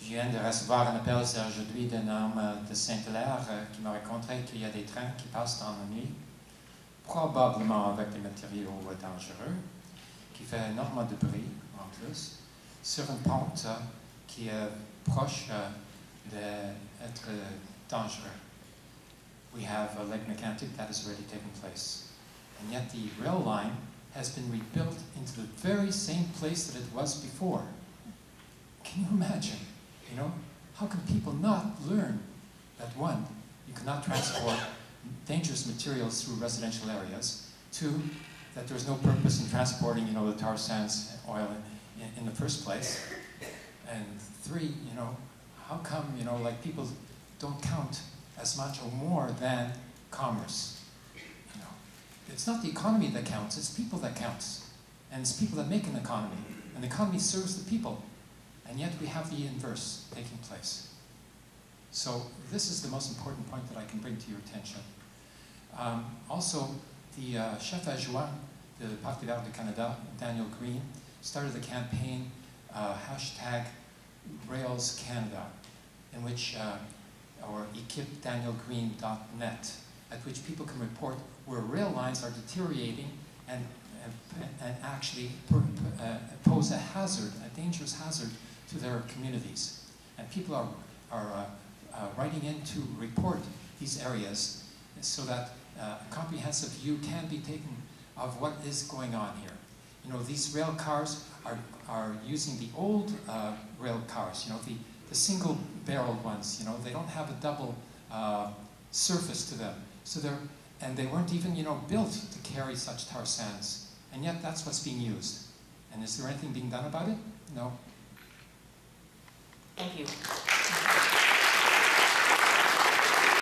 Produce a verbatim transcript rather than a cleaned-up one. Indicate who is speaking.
Speaker 1: Je viens de recevoir un appel aujourd'hui d'un homme de Saint-Hilaire euh, qui m'a raconté qu'il y a des trains qui passent dans la nuit, probablement avec des matériaux dangereux, qui fait énormément de bruit en plus, sur une pente euh, qui est proche euh, d'être dangereux. We have a Lake Mecantic that has already taken place. And yet the rail line has been rebuilt into the very same place that it was before. Can you imagine? You know, how can people not learn that one, you cannot transport dangerous materials through residential areas, two, that there's no purpose in transporting, you know, the tar sands oil in, in, in the first place, and three, you know, how come, you know, like people don't count as much or more than commerce? You know, it's not the economy that counts, it's people that counts, and it's people that make an economy, and the economy serves the people. And yet we have the inverse taking place. So this is the most important point that I can bring to your attention. Um, also, the uh, chef adjoint de Parc des Verts du Canada, Daniel Green, started the campaign uh, hashtag Rails Canada, in which, uh, or equipe daniel green dot net, at which people can report where rail lines are deteriorating and, and, and actually per, uh, pose a hazard, a dangerous hazard to their communities. And people are, are uh, uh, writing in to report these areas so that uh, a comprehensive view can be taken of what is going on here. You know, these rail cars are, are using the old uh, rail cars, you know, the, the single-barreled ones, you know, they don't have a double uh, surface to them. So they're, and they weren't even, you know, built to carry such tar sands. And yet that's what's being used. And is there anything being done about it? No.
Speaker 2: Thank you.